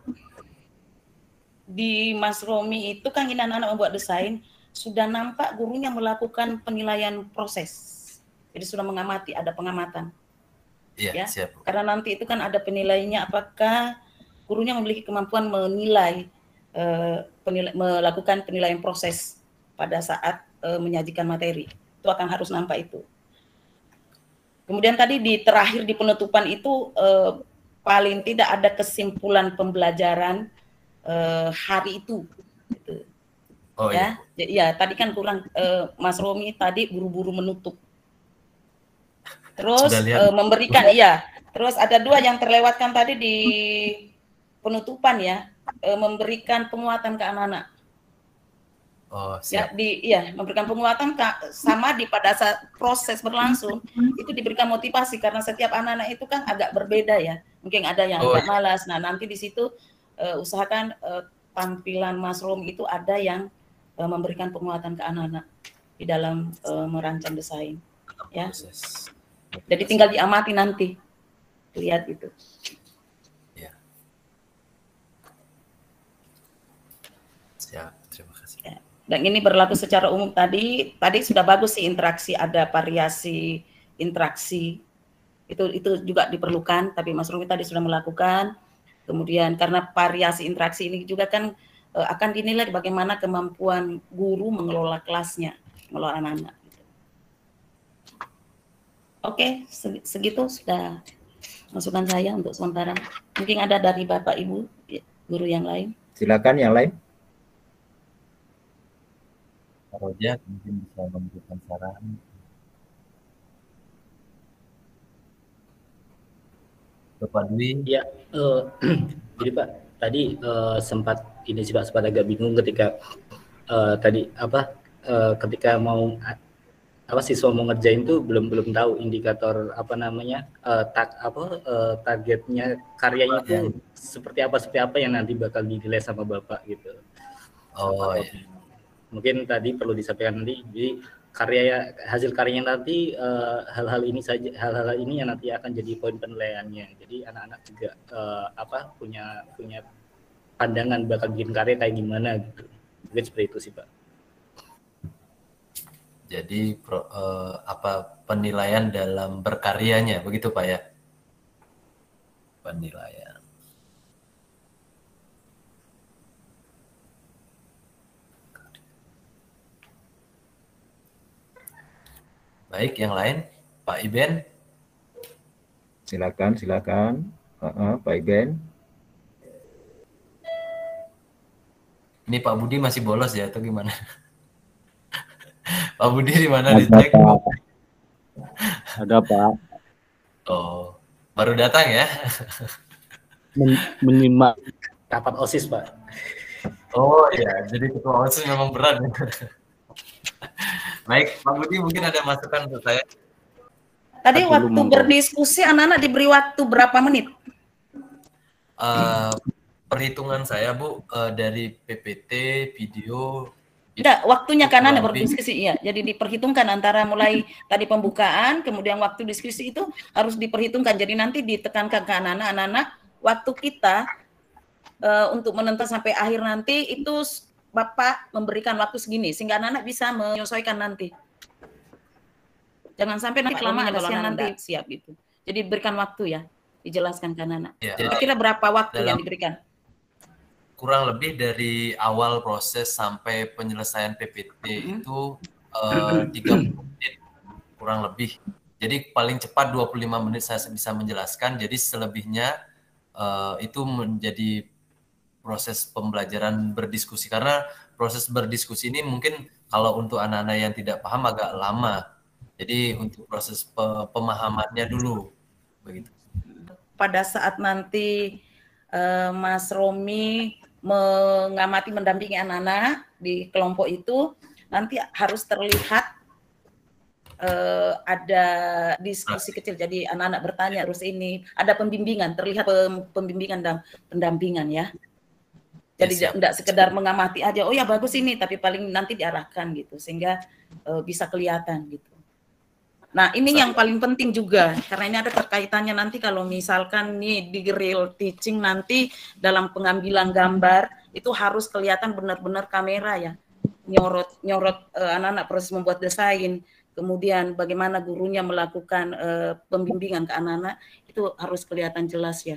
L: di Mas Romi itu kan ini anak-anak membuat desain sudah nampak gurunya melakukan penilaian proses. Jadi sudah mengamati, ada pengamatan.
A: Iya,
L: ya.
A: Siap.
L: Karena nanti itu kan ada penilaiannya, apakah gurunya memiliki kemampuan menilai, uh, penilai melakukan penilaian proses pada saat uh, menyajikan materi. Itu akan harus nampak itu. Kemudian tadi di terakhir di penutupan itu uh, paling tidak ada kesimpulan pembelajaran uh, hari itu. Gitu.
A: Oh
L: ya. Iya. Ya, tadi kan kurang uh, Mas Romi tadi buru-buru menutup. Terus uh, memberikan, iya. Terus ada dua yang terlewatkan tadi di penutupan ya, uh, memberikan penguatan ke anak-anak.
A: Oh,
L: siap. Ya, di, iya, memberikan penguatan ke, sama di pada saat proses berlangsung itu diberikan motivasi karena setiap anak-anak itu kan agak berbeda ya. Mungkin ada yang oh, agak iya. malas. Nah nanti di situ uh, usahakan uh, tampilan Mas Rom itu ada yang uh, memberikan penguatan ke anak-anak di dalam uh, merancang desain. Ya. Proses. Jadi tinggal diamati nanti, lihat itu.
A: Ya. Siap, terima kasih.
L: Ya. Dan ini berlaku secara umum tadi. Tadi sudah bagus sih interaksi, ada variasi interaksi. Itu itu juga diperlukan. Tapi Mas Rumi tadi sudah melakukan. Kemudian karena variasi interaksi ini juga kan uh, akan dinilai bagaimana kemampuan guru mengelola kelasnya, mengelola anak-anak. Oke, segitu sudah masukan saya untuk sementara. Mungkin ada dari Bapak Ibu guru yang lain.
K: Silakan yang lain.
A: Pak Roja mungkin bisa memberikan saran. Bapak Dwi.
D: Ya, uh, jadi Pak tadi uh, sempat ini sih Pak sempat agak bingung ketika uh, tadi apa uh, ketika mau apa siswa mau ngerjain tuh belum belum tahu indikator apa namanya uh, tak apa uh, targetnya karyanya itu seperti apa seperti apa yang nanti bakal dinilai sama Bapak gitu.
A: Oh iya.
D: Mungkin tadi perlu disampaikan nanti jadi karya hasil karyanya nanti uh, hal-hal ini saja hal-hal ini yang nanti akan jadi poin penilaiannya. Jadi anak-anak juga uh, apa punya punya pandangan bakal bikin karya kayak gimana gitu. Mungkin seperti itu sih Pak.
A: Jadi pro, uh, apa penilaian dalam berkaryanya begitu Pak ya? Penilaian. Baik, yang lain, Pak Iben.
K: Silakan, silakan, uh, uh, Pak Iben.
A: Ini Pak Budi masih bolos ya atau gimana? Pak Budi di mana dicek?
F: Ada Pak.
A: Oh, baru datang ya?
F: Men menyimak
D: rapat OSIS Pak.
A: Oh iya, jadi ketua OSIS memang berat. Baik, Pak Budi mungkin ada masukan untuk saya.
L: Tadi waktu berdiskusi anak-anak diberi waktu berapa menit?
A: Uh, perhitungan saya Bu uh, dari P P T, video.
L: Enggak, waktunya kan anak berdiskusi ya. Jadi diperhitungkan antara mulai tadi pembukaan, kemudian waktu diskusi itu harus diperhitungkan. Jadi nanti ditekankan ke anak-anak, anak-anak waktu kita uh, untuk menentukan sampai akhir nanti itu Bapak memberikan waktu segini sehingga anak-anak bisa menyesuaikan nanti. Jangan sampai nanti kelamaan kalau anak nanti siap gitu. Jadi berikan waktu ya, dijelaskan ke anak-anak. Ya, kira-kira berapa waktu yang diberikan?
A: Kurang lebih dari awal proses sampai penyelesaian P P T mm-hmm. itu uh, tiga puluh menit kurang lebih. Jadi paling cepat dua puluh lima menit saya bisa menjelaskan. Jadi selebihnya uh, itu menjadi proses pembelajaran berdiskusi, karena proses berdiskusi ini mungkin kalau untuk anak-anak yang tidak paham agak lama. Jadi untuk proses pe- pemahamannya dulu begitu.
L: Pada saat nanti uh, Mas Romi mengamati mendampingi anak-anak di kelompok itu, nanti harus terlihat uh, ada diskusi kecil. Jadi anak-anak bertanya terus ini ada pembimbingan, terlihat pembimbingan dan pendampingan ya. Jadi tidak yes, sekedar mengamati aja, oh ya bagus ini, tapi paling nanti diarahkan gitu, sehingga uh, bisa kelihatan gitu. Nah ini Sorry. yang paling penting juga, karena ini ada terkaitannya nanti kalau misalkan nih di real teaching nanti dalam pengambilan gambar, itu harus kelihatan benar-benar kamera ya, nyorot nyorot uh, anak-anak proses membuat desain, kemudian bagaimana gurunya melakukan uh, pembimbingan ke anak-anak, itu harus kelihatan jelas ya.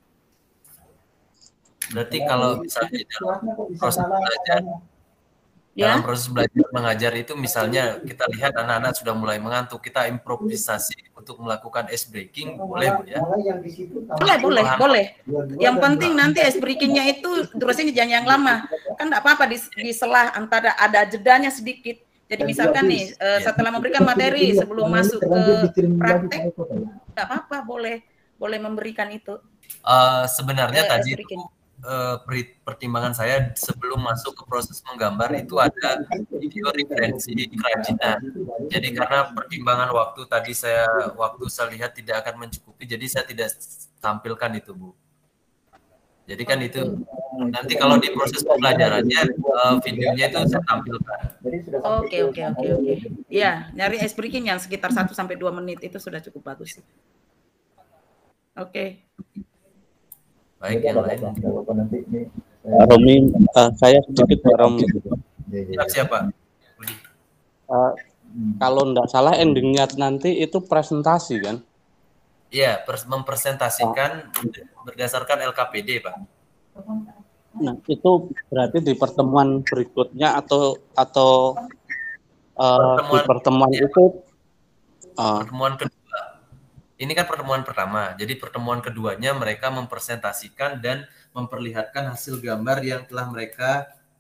A: Berarti kalau misalnya dalam proses belajar, ya? dalam proses belajar mengajar itu misalnya kita lihat anak-anak sudah mulai mengantuk, kita improvisasi untuk melakukan ice breaking, boleh Bu ya?
L: Boleh, boleh, boleh. Yang penting nanti ice breakingnya itu durasinya jangan yang lama, kan tidak apa-apa di, di selah antara ada jedanya sedikit. Jadi misalkan nih setelah memberikan materi sebelum masuk ke praktek, tidak apa-apa, boleh, boleh memberikan itu.
A: Uh, sebenarnya uh, tadi itu Uh, pertimbangan saya sebelum masuk ke proses menggambar itu ada video referensi kerajinan. Jadi karena pertimbangan waktu tadi saya waktu saya lihat tidak akan mencukupi, jadi saya tidak tampilkan itu Bu. Jadi kan itu nanti kalau di proses pembelajarannya uh, videonya itu saya tampilkan.
L: Oke oke oke oke. Ya nyari ice breaking yang sekitar satu sampai dua menit itu sudah cukup bagus. Oke. Okay.
A: Baik, yang lain.
F: Romi, uh, saya sedikit Pak Romi.
A: Siap, siapa?
F: Uh, kalau enggak salah endingnya nanti itu presentasi kan?
A: Iya, mempresentasikan oh. berdasarkan L K P D, Pak.
F: Nah, itu berarti di pertemuan berikutnya atau atau uh, pertemuan, di pertemuan ya. itu uh,
A: pertemuan kedua. Ini kan pertemuan pertama, jadi pertemuan keduanya mereka mempresentasikan dan memperlihatkan hasil gambar yang telah mereka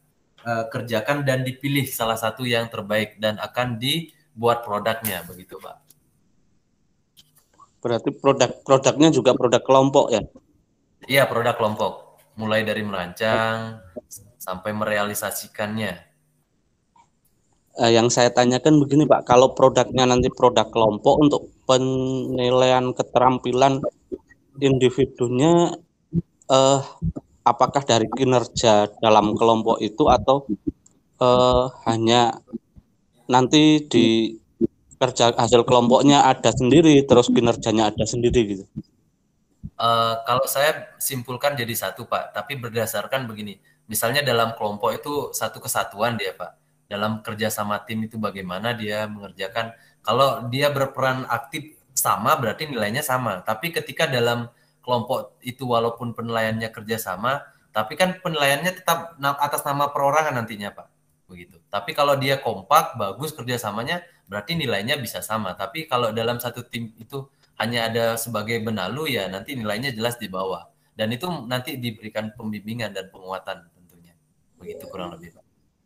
A: uh, kerjakan dan dipilih salah satu yang terbaik dan akan dibuat produknya, begitu Pak.
F: Berarti produk-produknya juga produk kelompok ya?
A: Iya, produk kelompok. Mulai dari merancang sampai merealisasikannya.
F: Eh, yang saya tanyakan begini Pak, kalau produknya nanti produk kelompok, untuk penilaian keterampilan individunya, eh, apakah dari kinerja dalam kelompok itu atau eh, hanya nanti di kerja hasil kelompoknya ada sendiri, terus kinerjanya ada sendiri gitu?
A: Uh, kalau saya simpulkan jadi satu Pak, tapi berdasarkan begini, misalnya dalam kelompok itu satu kesatuan dia Pak, dalam kerja sama tim itu bagaimana dia mengerjakan, kalau dia berperan aktif sama berarti nilainya sama, tapi ketika dalam kelompok itu walaupun penilaiannya kerja sama, tapi kan penilaiannya tetap atas nama perorangan nantinya Pak, begitu. Tapi kalau dia kompak, bagus kerjasamanya, berarti nilainya bisa sama, tapi kalau dalam satu tim itu hanya ada sebagai benalu, ya nanti nilainya jelas di bawah. Dan itu nanti diberikan pembimbingan dan penguatan tentunya. Begitu kurang lebih Pak.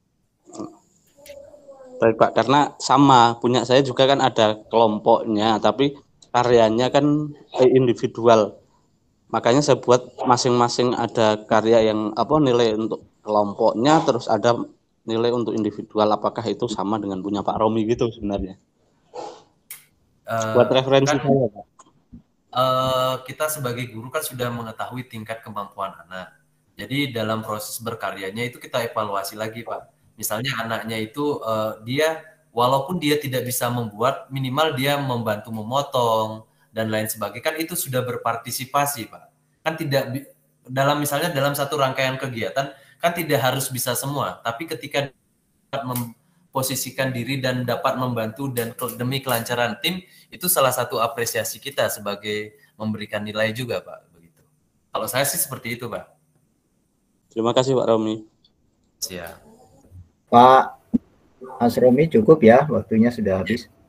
F: Baik Pak, karena sama, punya saya juga kan ada kelompoknya, tapi karyanya kan individual. Makanya saya buat masing-masing ada karya yang apa nilai untuk kelompoknya, terus ada nilai untuk individual. Apakah itu sama dengan punya Pak Romi gitu sebenarnya? Uh, buat referensi kan, saya Pak.
A: Uh, kita sebagai guru kan sudah mengetahui tingkat kemampuan anak. Jadi dalam proses berkaryanya itu kita evaluasi lagi Pak. Misalnya anaknya itu uh, dia walaupun dia tidak bisa membuat, minimal dia membantu memotong dan lain sebagainya, kan itu sudah berpartisipasi Pak. Kan tidak dalam misalnya dalam satu rangkaian kegiatan kan tidak harus bisa semua, tapi ketika memposisikan diri dan dapat membantu dan demi kelancaran tim, itu salah satu apresiasi kita sebagai memberikan nilai juga Pak, begitu. Kalau saya sih seperti itu Pak.
F: Terima kasih Pak Romi.
A: Siap.
K: Pak Mas Romi cukup ya, waktunya sudah habis.